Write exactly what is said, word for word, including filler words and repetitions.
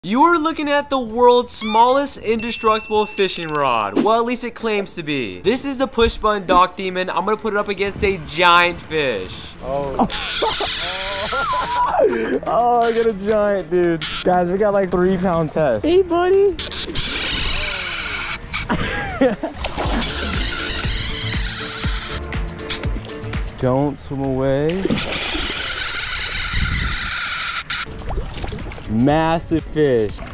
You are looking at the world's smallest indestructible fishing rod. Well, at least it claims to be. This is the push button dock demon. I'm gonna put it up against a giant fish. Oh. Oh, I got a giant, dude. Guys, we got like three pound test. Hey, buddy. Don't swim away. Massive fish.